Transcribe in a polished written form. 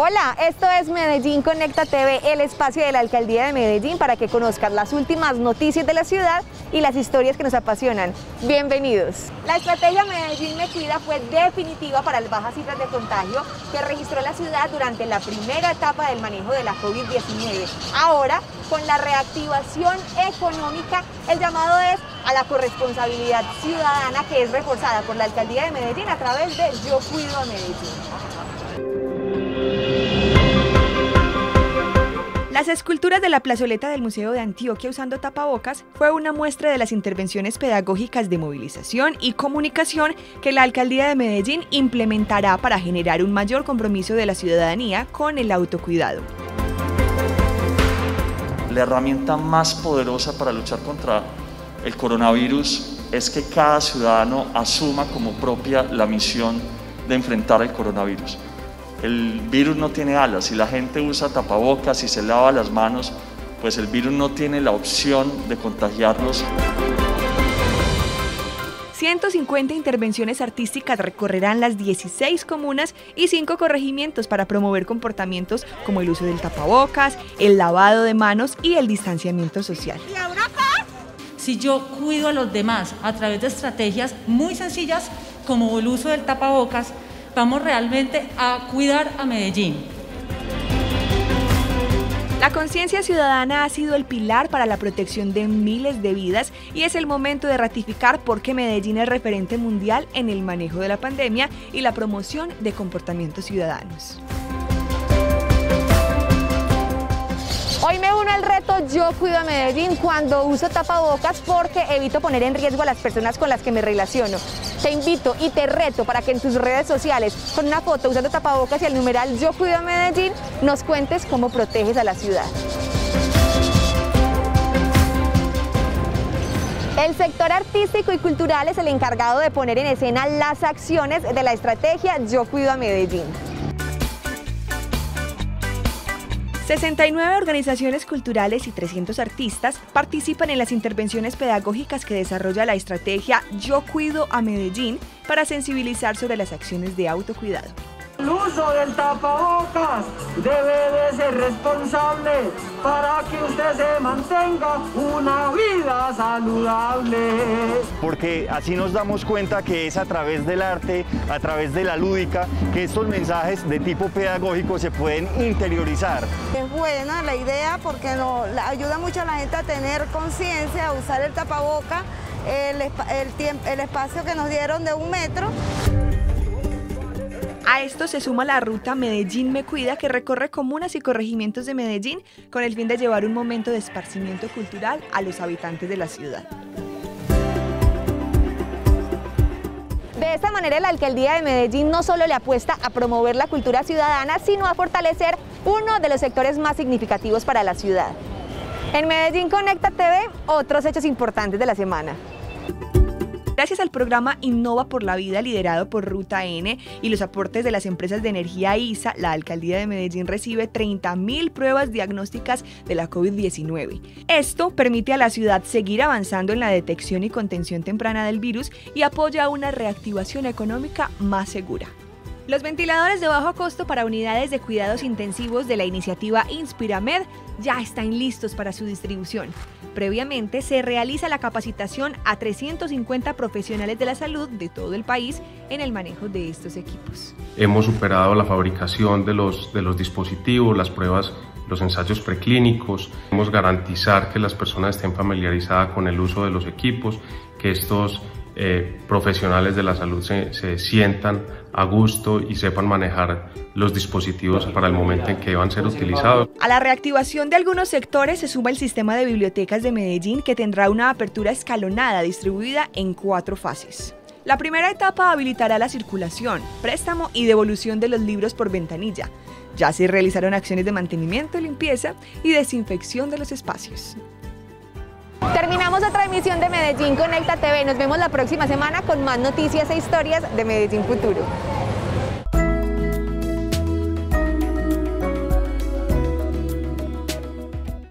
Hola, esto es Medellín Conecta TV, el espacio de la Alcaldía de Medellín para que conozcas las últimas noticias de la ciudad y las historias que nos apasionan. Bienvenidos. La estrategia Medellín Me Cuida fue definitiva para las bajas cifras de contagio que registró la ciudad durante la primera etapa del manejo de la COVID-19. Ahora, con la reactivación económica, el llamado es a la corresponsabilidad ciudadana que es reforzada por la Alcaldía de Medellín a través de Yo Cuido a Medellín. Las esculturas de la plazoleta del Museo de Antioquia usando tapabocas fue una muestra de las intervenciones pedagógicas de movilización y comunicación que la Alcaldía de Medellín implementará para generar un mayor compromiso de la ciudadanía con el autocuidado. La herramienta más poderosa para luchar contra el coronavirus es que cada ciudadano asuma como propia la misión de enfrentar el coronavirus. El virus no tiene alas, si la gente usa tapabocas y se lava las manos, pues el virus no tiene la opción de contagiarlos. 150 intervenciones artísticas recorrerán las 16 comunas y 5 corregimientos para promover comportamientos como el uso del tapabocas, el lavado de manos y el distanciamiento social. Si yo cuido a los demás a través de estrategias muy sencillas como el uso del tapabocas, vamos realmente a cuidar a Medellín. La conciencia ciudadana ha sido el pilar para la protección de miles de vidas y es el momento de ratificar por qué Medellín es referente mundial en el manejo de la pandemia y la promoción de comportamientos ciudadanos. Hoy me uno al reto Yo Cuido a Medellín cuando uso tapabocas porque evito poner en riesgo a las personas con las que me relaciono. Te invito y te reto para que en tus redes sociales, con una foto usando tapabocas y el numeral Yo Cuido a Medellín, nos cuentes cómo proteges a la ciudad. El sector artístico y cultural es el encargado de poner en escena las acciones de la estrategia Yo Cuido a Medellín. 69 organizaciones culturales y 300 artistas participan en las intervenciones pedagógicas que desarrolla la estrategia Yo Cuido a Medellín para sensibilizar sobre las acciones de autocuidado. El uso del tapabocas debe de ser responsable para que usted se mantenga una vida saludable. Porque así nos damos cuenta que es a través del arte, a través de la lúdica, que estos mensajes de tipo pedagógico se pueden interiorizar. Es buena la idea porque ayuda mucho a la gente a tener conciencia, a usar el tapaboca, el espacio que nos dieron de 1 metro. A esto se suma la ruta Medellín Me Cuida, que recorre comunas y corregimientos de Medellín con el fin de llevar un momento de esparcimiento cultural a los habitantes de la ciudad. De esta manera, la Alcaldía de Medellín no solo le apuesta a promover la cultura ciudadana, sino a fortalecer uno de los sectores más significativos para la ciudad. En Medellín Conecta TV, otros hechos importantes de la semana. Gracias al programa Innova por la Vida liderado por Ruta N y los aportes de las empresas de energía ISA, la Alcaldía de Medellín recibe 30.000 pruebas diagnósticas de la COVID-19. Esto permite a la ciudad seguir avanzando en la detección y contención temprana del virus y apoya una reactivación económica más segura. Los ventiladores de bajo costo para unidades de cuidados intensivos de la iniciativa Inspiramed ya están listos para su distribución. Previamente se realiza la capacitación a 350 profesionales de la salud de todo el país en el manejo de estos equipos. Hemos superado la fabricación de los dispositivos, las pruebas, los ensayos preclínicos. Queremos garantizar que las personas estén familiarizadas con el uso de los equipos, que estos profesionales de la salud se sientan a gusto y sepan manejar los dispositivos para el momento en que van a ser utilizados. A la reactivación de algunos sectores se suma el sistema de bibliotecas de Medellín, que tendrá una apertura escalonada distribuida en 4 fases. La primera etapa habilitará la circulación, préstamo y devolución de los libros por ventanilla. Ya se realizaron acciones de mantenimiento, limpieza y desinfección de los espacios. Terminamos otra emisión de Medellín Conecta TV. Nos vemos la próxima semana con más noticias e historias de Medellín Futuro.